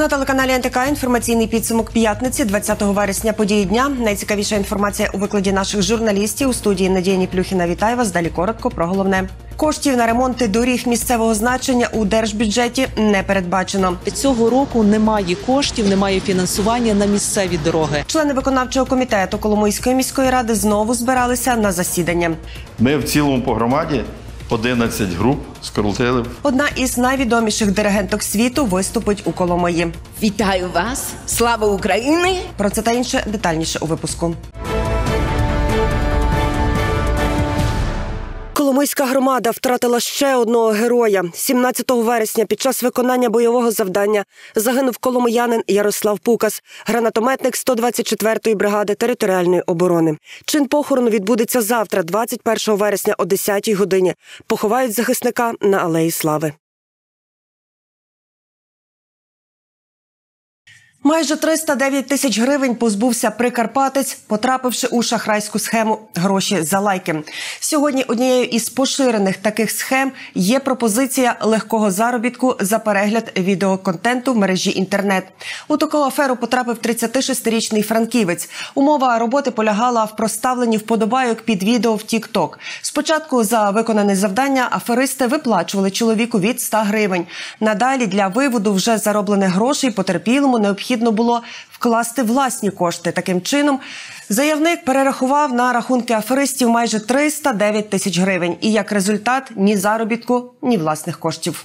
На телеканалі НТК інформаційний підсумок п'ятниці, 20 вересня, події дня. Найцікавіша інформація у викладі наших журналістів. У студії Надія Ніплюхіна. Вітаю вас. Далі коротко про головне. Коштів на ремонти доріг місцевого значення у держбюджеті не передбачено. Цього року немає коштів, немає фінансування на місцеві дороги. Члени виконавчого комітету Коломийської міської ради знову збиралися на засідання. Ми в цілому по громаді 11 груп скоротили. Одна із найвідоміших диригенток світу виступить у Коломиї. Вітаю вас! Слава Україні! Про це та інше детальніше у випуску. Коломийська громада втратила ще одного героя. 17 вересня під час виконання бойового завдання загинув коломиянин Ярослав Пукас, гранатометник 124-ї бригади територіальної оборони. Чин похорону відбудеться завтра, 21 вересня о 10-й годині. Поховають захисника на Алеї Слави. Майже 309 тисяч гривень позбувся прикарпатець, потрапивши у шахрайську схему «Гроші за лайки». Сьогодні однією із поширених таких схем є пропозиція легкого заробітку за перегляд відеоконтенту в мережі інтернет. У таку аферу потрапив 36-річний франківець. Умова роботи полягала в проставленні вподобайок під відео в TikTok. Спочатку за виконане завдання аферисти виплачували чоловіку від 100 гривень. Надалі для виводу вже зароблених грошей потерпілому необхідно було вкласти власні кошти. Таким чином, заявник перерахував на рахунки аферистів майже 309 тисяч гривень. І як результат – ні заробітку, ні власних коштів.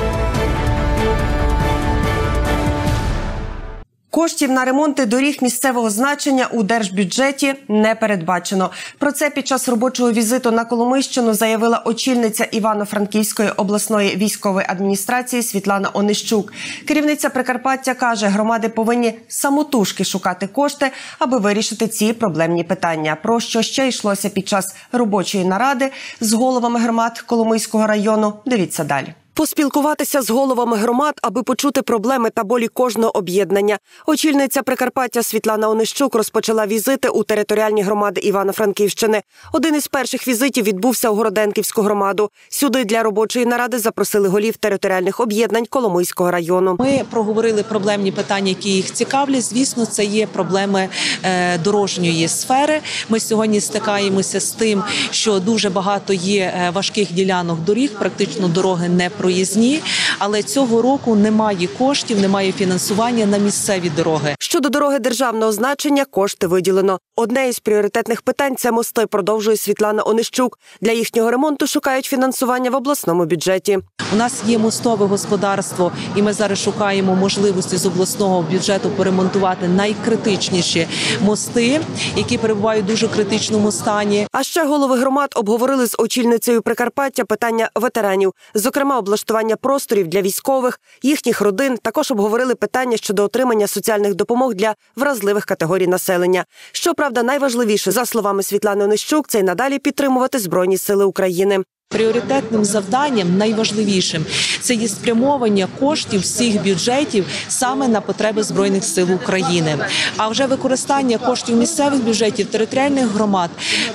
Коштів на ремонти доріг місцевого значення у держбюджеті не передбачено. Про це під час робочого візиту на Коломийщину заявила очільниця Івано-Франківської обласної військової адміністрації Світлана Онищук. Керівниця Прикарпаття каже, громади повинні самотужки шукати кошти, аби вирішити ці проблемні питання. Про що ще йшлося під час робочої наради з головами громад Коломийського району, дивіться далі. Поспілкуватися з головами громад, аби почути проблеми та болі кожного об'єднання. Очільниця Прикарпаття Світлана Онищук розпочала візити у територіальні громади Івано-Франківщини. Один із перших візитів відбувся у Городенківську громаду. Сюди для робочої наради запросили голів територіальних об'єднань Коломийського району. Ми проговорили проблемні питання, які їх цікавлять. Звісно, це є проблеми дорожньої сфери. Ми сьогодні стикаємося з тим, що дуже багато є важких ділянок доріг, практично дороги не проїзні, але цього року немає коштів, немає фінансування на місцеві дороги. Щодо дороги державного значення, кошти виділено. Одне із пріоритетних питань – це мости, продовжує Світлана Онищук. Для їхнього ремонту шукають фінансування в обласному бюджеті. У нас є мостове господарство, і ми зараз шукаємо можливості з обласного бюджету поремонтувати найкритичніші мости, які перебувають в дуже критичному стані. А ще голови громад обговорили з очільницею Прикарпаття питання ветеранів, зокрема облаштування просторів для військових, їхніх родин. Також обговорили питання щодо отримання соціальних допомог для вразливих категорій населення. Щоправда, найважливіше, за словами Світлани Онищук, це й надалі підтримувати Збройні сили України. Пріоритетним завданням, найважливішим, це є спрямовування коштів всіх бюджетів саме на потреби Збройних сил України. А вже використання коштів місцевих бюджетів, територіальних громад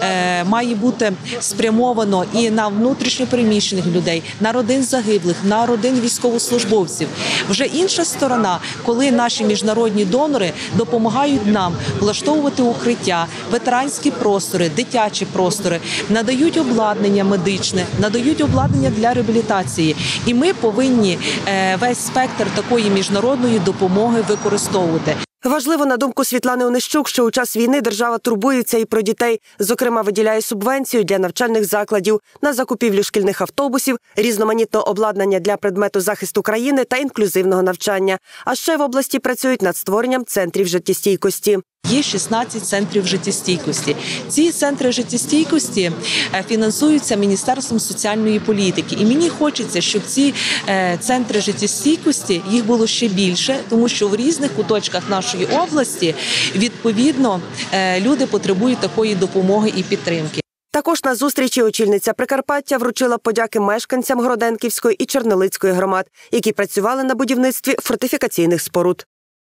має бути спрямовано і на внутрішньопереміщених людей, на родин загиблих, на родин військовослужбовців. Вже інша сторона, коли наші міжнародні донори допомагають нам влаштовувати укриття, ветеранські простори, дитячі простори, надають обладнання медичне, надають обладнання для реабілітації. І ми повинні весь спектр такої міжнародної допомоги використовувати. Важливо, на думку Світлани Онищук, що у час війни держава турбується і про дітей. Зокрема, виділяє субвенцію для навчальних закладів, на закупівлю шкільних автобусів, різноманітного обладнання для предмету захисту країни та інклюзивного навчання. А ще в області працюють над створенням центрів життєстійкості. Є 16 центрів життєстійкості. Ці центри життєстійкості фінансуються Міністерством соціальної політики. І мені хочеться, щоб ці центри життєстійкості, їх було ще більше, тому що в різних куточках нашої області, відповідно, люди потребують такої допомоги і підтримки. Також на зустрічі очільниця Прикарпаття вручила подяки мешканцям Городенківської і Чернолицької громад, які працювали на будівництві фортифікаційних споруд.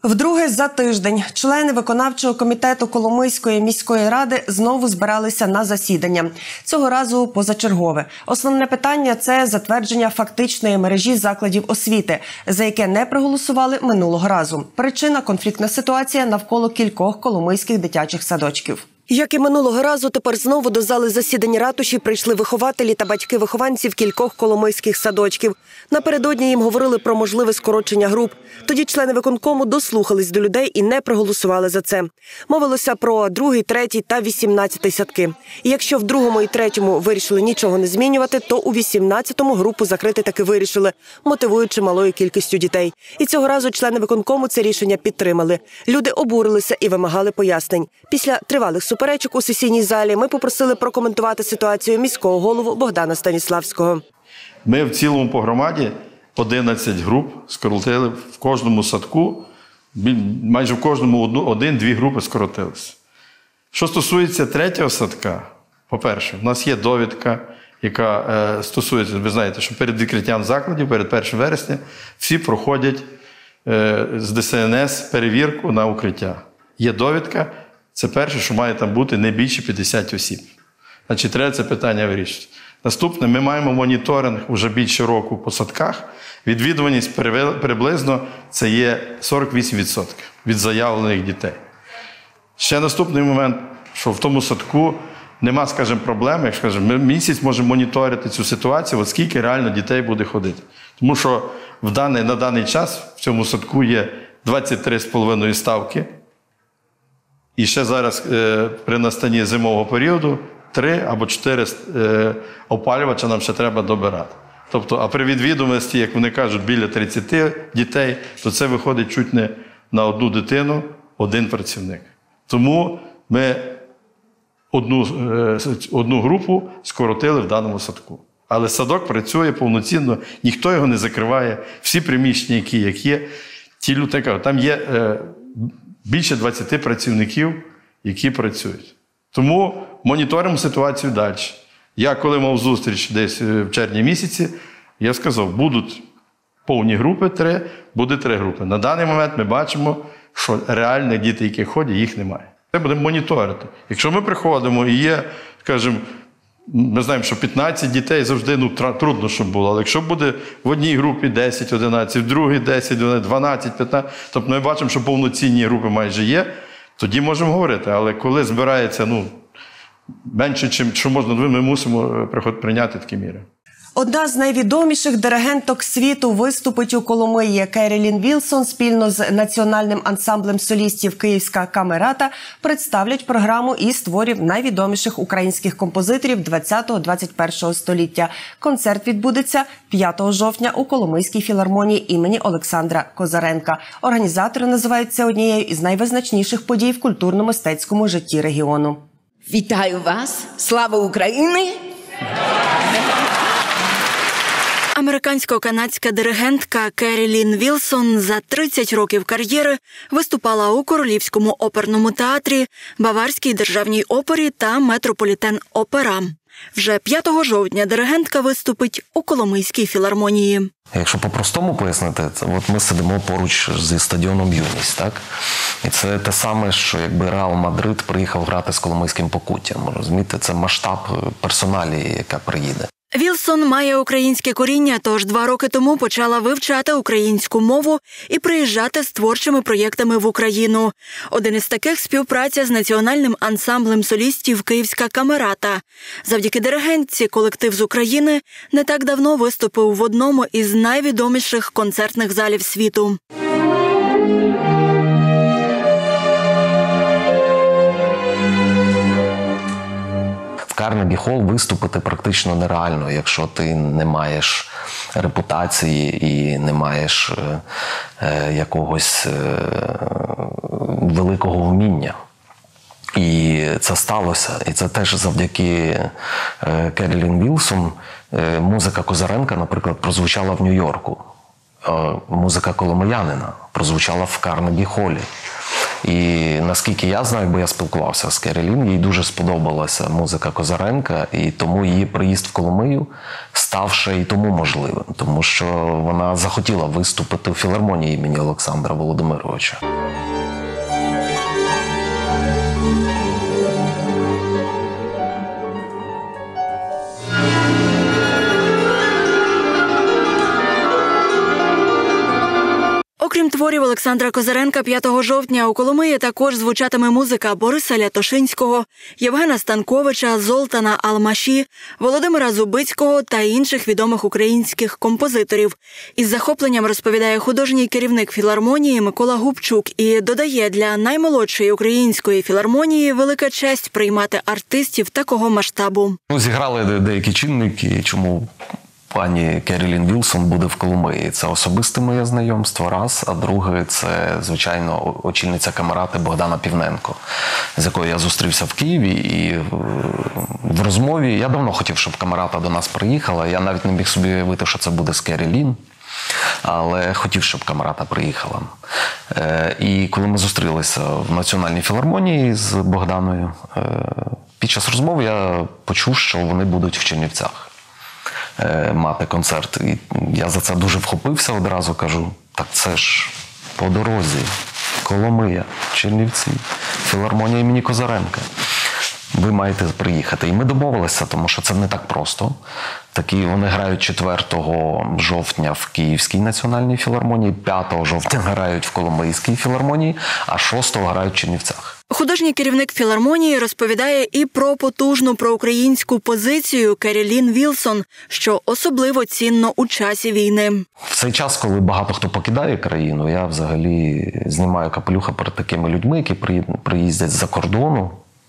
Вдруге за тиждень члени виконавчого комітету Коломийської міської ради знову збиралися на засідання. Цього разу позачергове. Основне питання – це затвердження фактичної мережі закладів освіти, за яке не проголосували минулого разу. Причина – конфліктна ситуація навколо кількох коломийських дитячих садочків. Як і минулого разу, тепер знову до зали засідань ратуші прийшли вихователі та батьки вихованців кількох коломийських садочків. Напередодні їм говорили про можливе скорочення груп. Тоді члени виконкому дослухались до людей і не проголосували за це. Мовилося про 2, 3 та 18 садки. І якщо в 2 і 3 вирішили нічого не змінювати, то у 18-му групу закрити таки вирішили, мотивуючи малою кількістю дітей. І цього разу члени виконкому це рішення підтримали. Люди обурилися і вимагали пояснень. Після тривалих суперечок у сесійній залі ми попросили прокоментувати ситуацію міського голову Богдана Станіславського. Ми в цілому по громаді 11 груп скоротили в кожному садку, майже в кожному 1-2 групи скоротилися. Що стосується 3-го садка, по-перше, в нас є довідка, яка стосується, ви знаєте, що перед відкриттям закладів, перед 1 вересня, всі проходять з ДСНС перевірку на укриття. Є довідка, це перше, що має там бути не більше 50 осіб. Значить, треба це питання вирішити. Наступне, ми маємо моніторинг вже більше року по садках. Відвідуваність приблизно це є 48% від заявлених дітей. Ще наступний момент, що в тому садку нема, скажімо, проблеми, як скажімо, ми місяць можемо моніторити цю ситуацію, от скільки реально дітей буде ходити. Тому що на даний час в цьому садку є 23,5 ставки. І ще зараз при настанні зимового періоду 3 або 4 опалювача нам ще треба добирати. Тобто, а при відвідуваності, як вони кажуть, біля 30 дітей, то це виходить чуть не на одну дитину, 1 працівник. Тому ми одну групу скоротили в даному садку. Але садок працює повноцінно, ніхто його не закриває. Всі приміщення, які є, ті люди кажуть, там є більше 20 працівників, які працюють. Тому моніторимо ситуацію далі. Я, коли мав зустріч десь в червні місяці, я сказав, будуть повні групи 3, буде 3 групи. На даний момент ми бачимо, що реальних дітей, які ходять, їх немає. Це будемо моніторити. Якщо ми приходимо і є, скажімо, ми знаємо, що 15 дітей завжди трудно, щоб було. Але якщо буде в одній групі 10-11, в другій 10-12-15, тобто ми бачимо, що повноцінні групи майже є, тоді можемо говорити. Але коли збирається менше, що можна, ми мусимо прийняти такі міри. Одна з найвідоміших диригенток світу виступить у Коломиї. Керолін Вілсон спільно з національним ансамблем солістів «Київська камерата» представлять програму із творів найвідоміших українських композиторів 20-21 століття. Концерт відбудеться 5 жовтня у Коломийській філармонії імені Олександра Козаренка. Організатори називають це однією із найвизначніших подій в культурно-мистецькому житті регіону. Вітаю вас! Слава Україні! Американсько-канадська диригентка Керолін Вілсон за 30 років кар'єри виступала у Королівському оперному театрі, Баварській державній опері та Метрополітен-опера. Вже 5 жовтня диригентка виступить у Коломийській філармонії. Якщо по-простому пояснити, це от ми сидимо поруч зі стадіоном «Юність», так? І це те саме, що якби Реал Мадрид приїхав грати з Коломийським Покуттям. Розумієте, це масштаб персоналії, яка приїде. Вілсон має українське коріння, тож 2 роки тому почала вивчати українську мову і приїжджати з творчими проєктами в Україну. Один із таких – співпраця з національним ансамблем солістів «Київська камерата». Завдяки диригентці колектив з України не так давно виступив в одному із найвідоміших концертних залів світу. В Карнегі Холл виступити практично нереально, якщо ти не маєш репутації і не маєш якогось великого вміння. І це сталося. І це теж завдяки Керолін Вілсон. Музика Козаренка, наприклад, прозвучала в Нью-Йорку. Музика коломиянина прозвучала в Карнегі Холлі. І наскільки я знаю, бо я спілкувався з Керрі Лін, їй дуже сподобалася музика Козаренка, і тому її приїзд в Коломию став ще й тому можливим, тому що вона захотіла виступити у філармонії імені Олександра Володимировича. Окрім творів Олександра Козаренка, 5 жовтня у Коломиї також звучатиме музика Бориса Лятошинського, Євгена Станковича, Золтана Алмаші, Володимира Зубицького та інших відомих українських композиторів. Із захопленням розповідає художній керівник філармонії Микола Губчук і додає, для наймолодшої української філармонії велика честь приймати артистів такого масштабу. Зіграли деякі чинники, чому пані Керрі Лін Вілсон буде в Коломиї. Це особисте моє знайомство, раз. А друге, це, звичайно, очільниця камерати Богдана Півненко, з якою я зустрівся в Києві. І в розмові я давно хотів, щоб камерата до нас приїхала. Я навіть не міг собі уявити, що це буде з Керрі Лін. Але хотів, щоб камерата приїхала. І коли ми зустрілися в Національній філармонії з Богданою, під час розмови я почув, що вони будуть в Чернівцях мати концерт. І я за це дуже вхопився одразу, кажу, так це ж по дорозі, Коломия, Чернівці, філармонія імені Козаренка. Ви маєте приїхати. І ми домовилися, тому що це не так просто. Вони грають 4 жовтня в Київській національній філармонії, 5 жовтня грають в Коломийській філармонії, а 6 грають в Чернівцях. Художній керівник філармонії розповідає і про потужну проукраїнську позицію Керрі Лін Вілсон, що особливо цінно у часі війни. В цей час, коли багато хто покидає країну, я взагалі знімаю капелюха перед такими людьми, які приїздять з-за кордону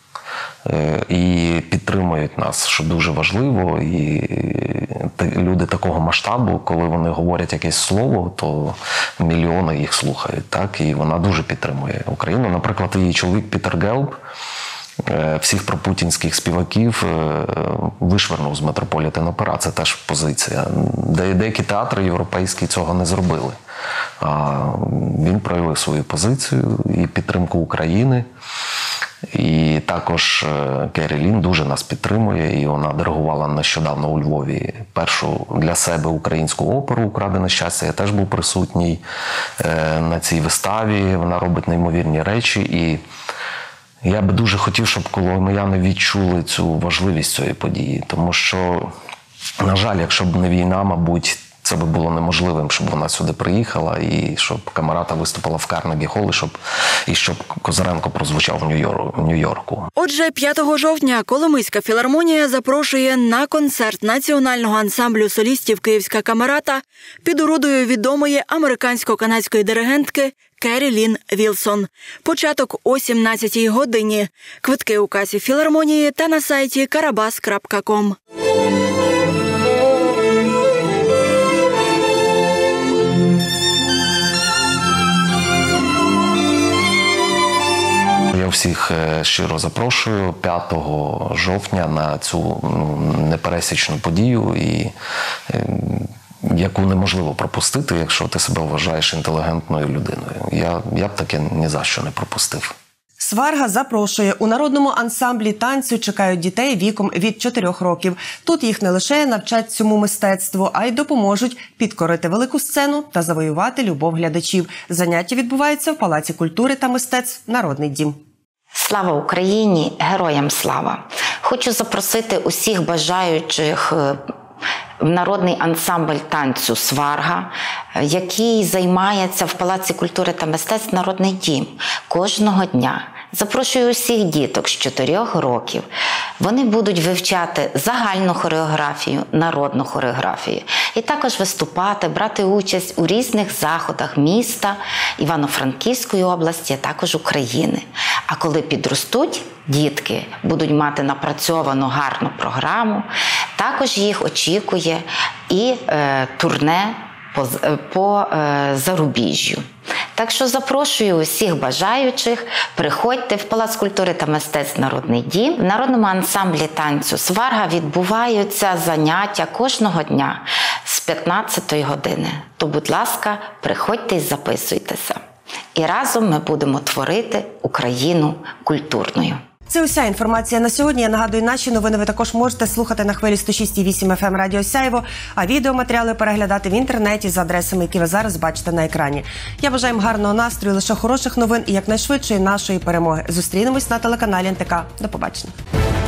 і підтримують нас, що дуже важливо. І люди такого масштабу, коли вони говорять якесь слово, то мільйони їх слухають. Так? І вона дуже підтримує Україну. Наприклад, її чоловік Пітер Гелб всіх пропутінських співаків вишвернув з Метрополітен Опера. Це теж позиція. Деякі театри європейські цього не зробили. Він проявив свою позицію і підтримку України. І також Керрі Лін дуже нас підтримує, і вона диригувала нещодавно у Львові першу для себе українську оперу «Украдене щастя». Я теж був присутній на цій виставі, вона робить неймовірні речі. І я би дуже хотів, щоб коломияни відчули цю важливість цієї події, тому що, на жаль, якщо б не війна, мабуть, це би було неможливим, щоб вона сюди приїхала і щоб камерата виступила в Карнегі-Холл, і щоб Козаренко прозвучав в Нью-Йорку. Отже, 5 жовтня Коломийська філармонія запрошує на концерт національного ансамблю солістів «Київська камерата» під орудою відомої американсько-канадської диригентки Керрі Лін Вілсон. Початок о 17-й годині. Квитки у касі філармонії та на сайті karabas.com. Я всіх щиро запрошую 5 жовтня на цю непересічну подію, яку неможливо пропустити, якщо ти себе вважаєш інтелігентною людиною. Я б таке ні за що не пропустив. Сварга запрошує. У народному ансамблі танцю чекають дітей віком від 4 років. Тут їх не лише навчать цьому мистецтву, а й допоможуть підкорити велику сцену та завоювати любов глядачів. Заняття відбуваються в Палаці культури та мистецтв «Народний дім». Слава Україні! Героям слава! Хочу запросити усіх бажаючих в народний ансамбль танцю «Сварга», який займається в Палаці культури та мистецтв «Народний дім» кожного дня. Запрошую усіх діток з 4 років. Вони будуть вивчати загальну хореографію, народну хореографію. І також виступати, брати участь у різних заходах міста, Івано-Франківської області, а також України. А коли підростуть, дітки будуть мати напрацьовану гарну програму, також їх очікує і турне по зарубіжжю. Так що запрошую усіх бажаючих, приходьте в Палац культури та мистецтв «Народний дім». В народному ансамблі танцю «Сварга» відбуваються заняття кожного дня з 15-ї години. То, будь ласка, приходьте і записуйтеся. І разом ми будемо творити Україну культурною. Це уся інформація на сьогодні. Я нагадую, наші новини ви також можете слухати на хвилі 106,8 FM Радіо Сяйво, а відеоматеріали переглядати в інтернеті за адресами, які ви зараз бачите на екрані. Я бажаю вам гарного настрою, лише хороших новин і якнайшвидшої нашої перемоги. Зустрінемось на телеканалі НТК. До побачення.